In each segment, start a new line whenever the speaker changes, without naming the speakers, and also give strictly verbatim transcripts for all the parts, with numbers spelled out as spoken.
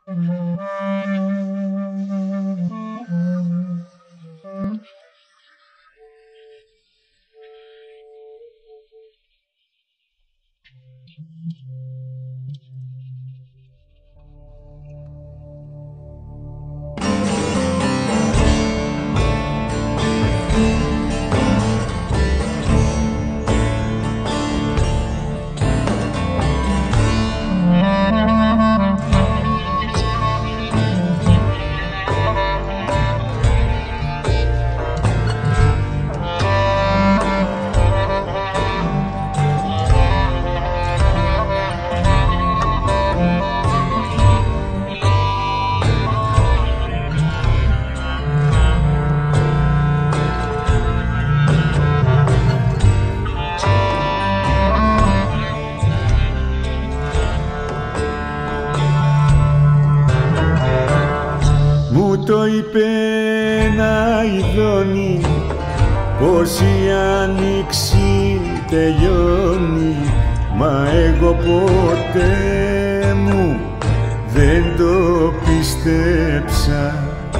Το είπε ένα ειδώνει πως η άνοιξη τελειώνει, μα εγώ ποτέ μου δεν το πίστεψα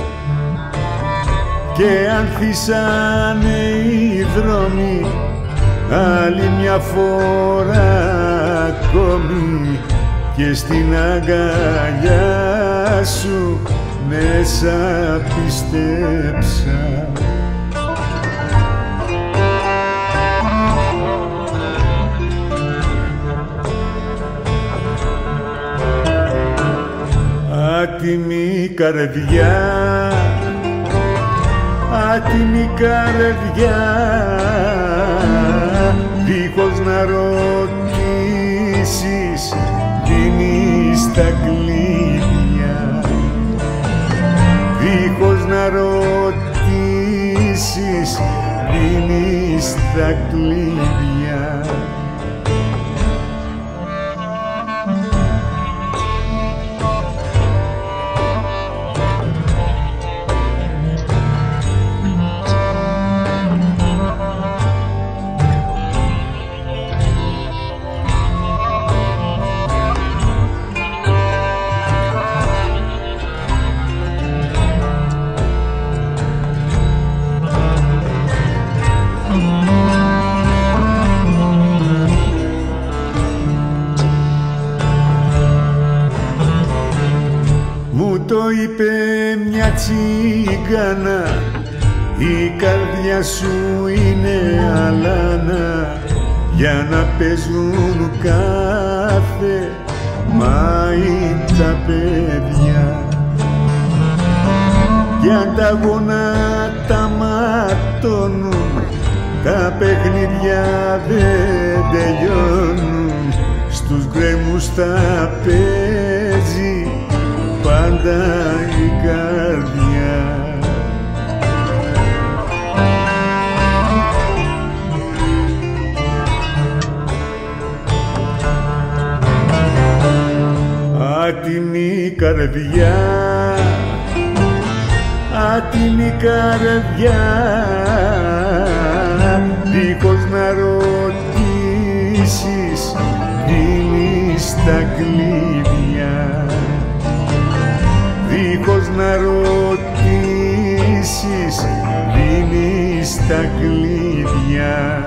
και ανθίσανε οι δρόμοι άλλη μια φορά ακόμη και στην αγκαλιά σου μέσα πίστεψα. Άτιμη καρδιά, άτιμη καρδιά, δίχως να ρωτήσεις δίνεις τα κλειδιά, δίχως να ρωτήσεις δίνεις τα κλειδιά. Το είπε μια τσιγκάνα, η καρδιά σου είναι αλάνα για να παίζουν κάθε μάη τα παιδιά, κι αν τα γονάτα ματώνουν τα παιχνίδια δεν τελειώνουν, στους γκρέμους θα παίζει πάντα η καρδιά. Άτιμη καρδιά, άτιμη καρδιά, δίχως να ρωτήσεις δίνεις τα κλειδιά, δίχως να ρωτήσεις δίνεις τα κλειδιά.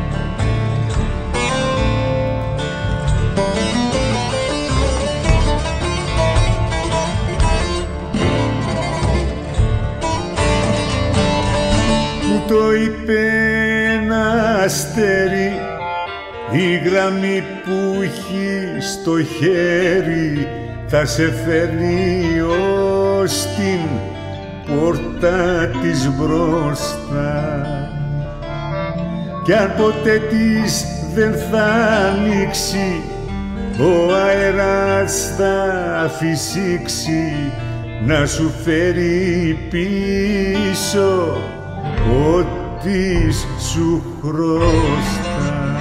Μου το είπε ένα αστέρι, η γραμμή που έχει στο χέρι θα σε φέρνει ως την πόρτα της μπροστά, κι αν ποτέ της δεν θα ανοίξει, ο αέρας θα φυσήξει να σου φέρει πίσω ό,τι σου χρωστά.